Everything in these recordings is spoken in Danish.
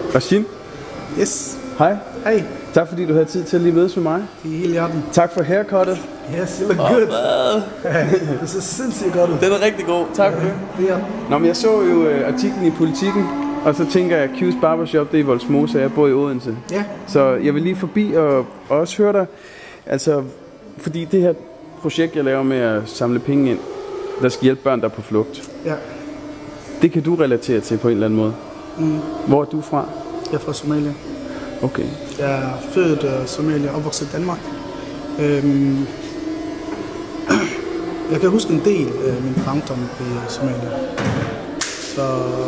Rashid? Yes. Hej. Hej. Tak fordi du havde tid til at lige mødes med mig. Det er helt i orden. Tak for haircuttet. Yes, you look good. Det ser sindssygt godt ud. Den er rigtig god. Tak for det. Ja. Nå, men jeg så jo artiklen i Politiken, og så tænker jeg, Q's Barbershop, det er i Vollsmose, og jeg bor i Odense. Ja. Så jeg vil lige forbi og også høre dig, altså, fordi det her projekt, jeg laver med at samle penge ind, der skal hjælpe børn, der er på flugt. Ja. Det kan du relatere til på en eller anden måde. Hvor er du fra? Jeg er fra Somalia. Okay. Jeg er født i Somalia og opvokset i Danmark. Jeg kan huske en del af min barndom i Somalia. Så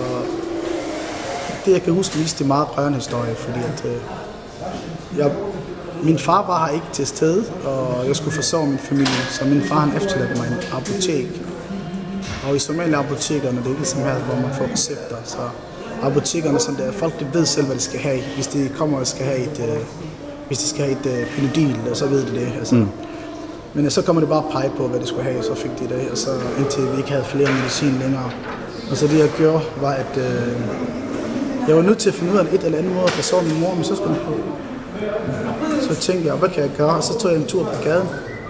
det jeg kan huske mest, det er meget børnehistorie, fordi at min far var her ikke til stede, og jeg skulle forsørge min familie, så min far han efterladte mig en apotek. Og i Somalia apotekerne, det er ikke ligesom her, hvor man får recepter, så apotekerne, som det er, folk de ved selv, hvad de skal have. Hvis de kommer og skal have et Panodil, så ved de det. Altså. Men så kommer det bare at pege på, hvad de skulle have, så fik de det, og så indtil vi ikke havde flere medicin længere. Og så det jeg gjorde, var at jeg var nødt til at finde ud af et eller andet måde at forsørge min mor, men så skulle på. Så tænkte jeg, hvad kan jeg gøre? Og så tog jeg en tur på gaden,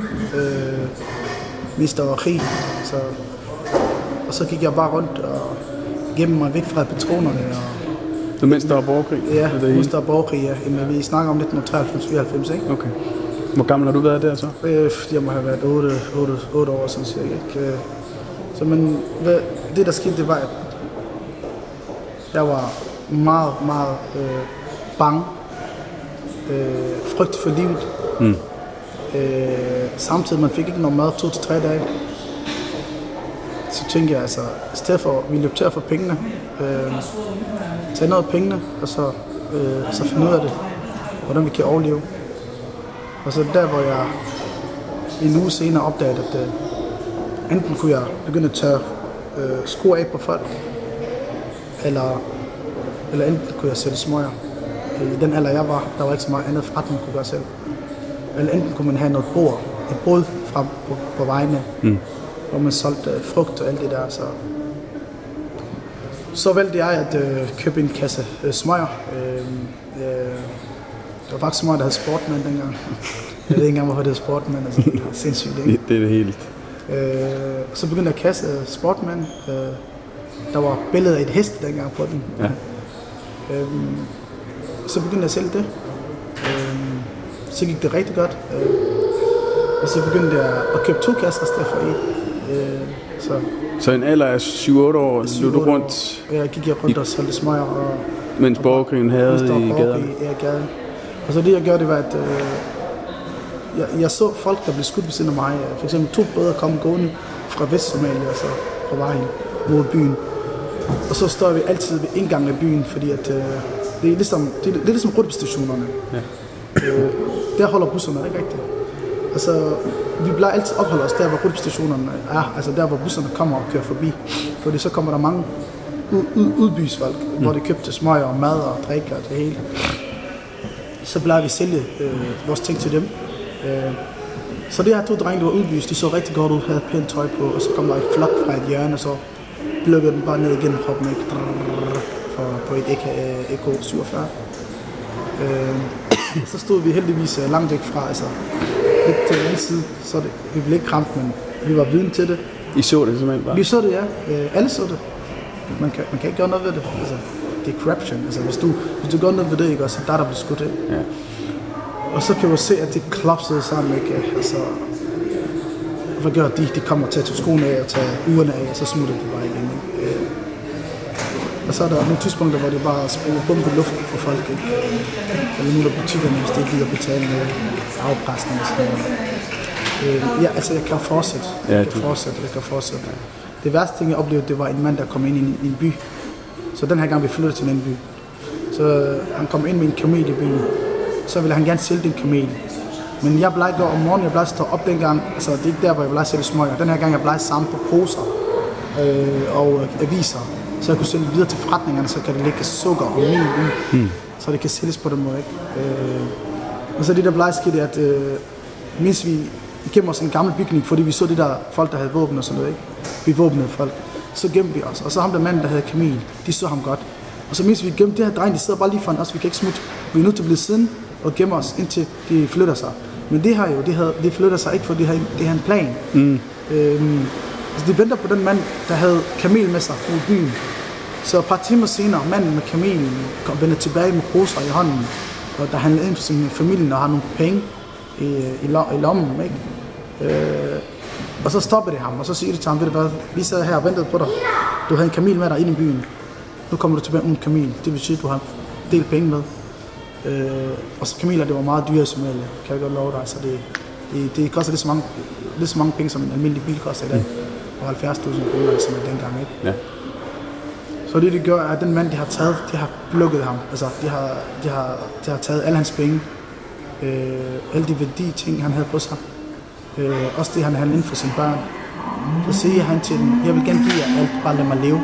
hvis der var krig. Og så gik jeg bare rundt og gemte mig væk fra patronerne. Så mens der var borgerkrig? Ja, mens der var borgerkrig, ja. Men vi snakker om 1993-94, ikke? Okay. Hvor gammel har du været der så? Jeg må have været 8 år, sådan cirka. Så men det der skete, det var, at jeg var meget, meget bange. Frygt for livet. Samtidig man fik ikke noget mad 2 til 3 dage. Så tænkte jeg altså, i stedet for vi løb til at få pengene, tage noget af pengene, og så finde ud af det, hvordan vi kan overleve. Og så der, hvor jeg en uge senere opdagede, at enten kunne jeg begynde at tørre sko af på folk, eller enten kunne jeg sælge smøger. I den alder jeg var, der var ikke så meget andet forretning, man kunne gøre selv. Eller enten kunne man have noget et brød frem på vejene, hvor man solgte frugt og alt det der. Så valgte jeg at købe en kasse smøger. Det var faktisk smøger, der hed Sportman dengang. Jeg ved ikke engang, hvorfor det hed Sportman. Altså, det er sindssygt, ikke? Det er det helt. Så begyndte jeg at kasse Sportman. Der var billeder af et hest dengang på den. Ja. Så begyndte jeg at sælge det. Så gik det rigtig godt. Og så begyndte jeg at købe 2 kasser i stedet for 1. Så en alder af 7-8 år løb du rundt? Jeg gik rundt og solgte smøger. Mens borgerkrigen havde i gaderne? Ja, gaden. Og så det jeg gjorde, det var, at jeg så folk, der blev skudt ved siden af mig. For eksempel 2 brødre kom gående fra Vestsomalia, så på vejen mod byen. Og så står vi altid ved indgangen af byen, fordi at, det er ligesom rutsjestationerne. Ja. Der holder busserne, ikke rigtigt? Altså, vi plejer altid opholde os der, hvor rutsjestationerne er, altså der, hvor busserne kommer og kører forbi. Fordi så kommer der mange udbysfolk, hvor de købte smøger og mad og drikke og det hele. Så plejer vi at sælge vores ting til dem. Så de her 2 drenge, der var udbys, de så rigtig godt ud, havde pænt tøj på, og så kom der et flok fra et hjørne, og så plukkede den bare ned igennem kroppen, ikke? På et EK47. Så stod vi heldigvis langt væk fra, altså lidt til den anden side, så vi blev ikke ramt, men vi var viden til det. I så det simpelthen bare? Vi så det, ja. Alle så det. Man kan ikke gøre noget ved det. Altså, det er corruption. Altså, hvis du gør noget ved det, ikke, så der bliver skudt ind. Ja. Og så kan du se, at det klopsede sammen, ikke? Altså, hvad gør de? De kommer til at tage skoene af og tage ugerne af, og så smutter de bare igen, ikke? Og så er der nogle tidspunkter, hvor de bare springer bombe i luften på folk, ikke? Eller nu der butikkerne, hvis de ikke gider betale med afpresning og sådan noget. Ja, altså jeg kan fortsætte. Jeg kan fortsætte. Det værste ting, jeg oplevede, det var en mand, der kom ind i en by. Så den her gang vi flyttede til en anden by. Så han kom ind med en kamel i byen. Så ville han gerne sælge den kamel. Men jeg plejede om morgenen, jeg plejede at stå op dengang. Altså det er ikke der, hvor jeg plejede at sælge smøger. Den her gang, jeg plejede sammen på poser og aviser. Så jeg kunne sælge videre til forretningerne, så kan det ligge sukker og mel i. Så det kan sælges på den måde, ikke? Og så det der plejede ske, det at mens vi gemte os en gammel bygning, fordi vi så de der folk, der havde våben og sådan noget, ikke? Vi våbnede folk. Så gemte vi os. Og så ham der manden, der havde kamel, de så ham godt. Og så mens vi gemte det her dreng, de sidder bare lige foran os, vi kan ikke smutte. Vi er nødt til at blive siddende og gemme os, indtil de flytter sig. Men det her jo, de flytter sig ikke, for det har en plan. Altså de venter på den mand, der havde kamel med sig i byen. Så et par timer senere, manden med kamelen vender tilbage med poser i hånden, og der handler ind for sin familie og har nogle penge i lommen, ikke? Og så stopper det ham, og så siger det til ham, ved du hvad, vi sad her og ventede på dig. Du havde en kamel med dig ind i byen. Nu kommer du tilbage uden kamel. Det vil sige, at du har delt penge med. Og så kameler, det var meget dyre i Somalia, kan jeg godt love dig. Så det koster lidt så mange penge, som en almindelig bil koster i dag. Og 70.000 kroner, som er dengang, ikke? Ja. Så det gør, er, at den mand, de har lukket ham. Altså, de har taget alle hans penge. Alle de værdige ting, han havde på sig. Også det, han havde inden for sine børn. Så siger han til dem, jeg vil gerne give jer alt, bare lad mig leve.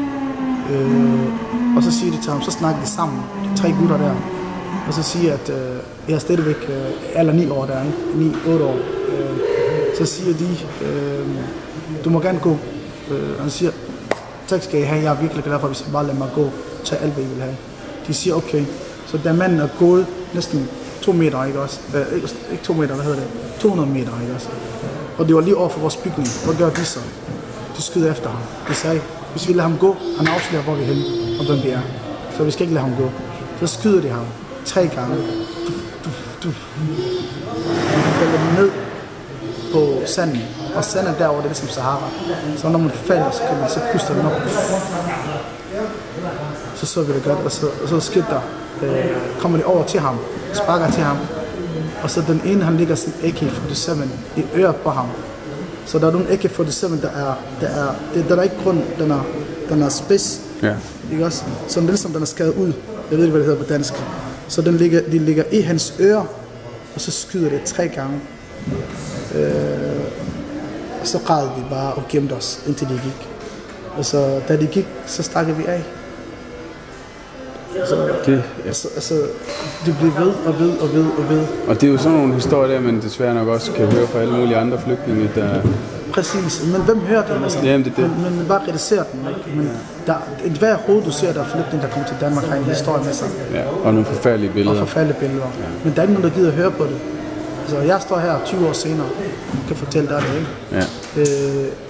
Og så siger de til ham, så snakker de sammen, de 3 gutter der. Og så siger at jeg er stadigvæk alder 9 år der, 9-8 år. Så siger de, du må gerne gå. Og han siger, tak skal I have, jeg er virkelig glad for, hvis I bare lader mig gå, tag alt, hvad I vil have. De siger, okay. Så da manden er gået næsten 2 meter, ikke også? Ikke 2 meter, hvad hedder det? 200 meter, ikke også? Og det var lige over for vores bygning. Hvad gør de så? De skyder efter ham. De sagde, hvis vi lader ham gå, han afslører, hvor vi er henne, og hvem vi er. Så vi skal ikke lade ham gå. Så skyder de ham 3 gange. De falder ned på sanden. Og sanden derovre, det er ligesom Sahara. Så når man falder, så puster den op. Så vi det godt, og så skidt der. Kommer de over til ham, sparker til ham. Og så den ene, han ligger sådan AK-47 i øret på ham. Så der er nogle AK-47, der er ikke grund, den er spids. Ja. Ikke også? Så den er ligesom, den er skadet ud. Jeg ved ikke, hvad det hedder på dansk. Så de ligger i hans ører, og så skyder det 3 gange. Og så græd vi bare og gemte os, indtil de gik. Og så da de gik, så stakkede vi af. Det blev ved og ved og ved og ved. Og det er jo sådan nogle historier der, man desværre nok også kan høre fra alle mulige andre flygtninge, der... Præcis, men hvem hører det? Altså? Jamen, det. Men bare reducerer den, ikke? Men hver hoved, du ser, der er flygtning, der kommer til Danmark, har en historie med sig. Ja, og nogle forfærdelige billeder. Ja. Men der er ikke nogen, der gider at høre på det. Altså, jeg står her 20 år senere og kan fortælle dig det, ikke? Ja.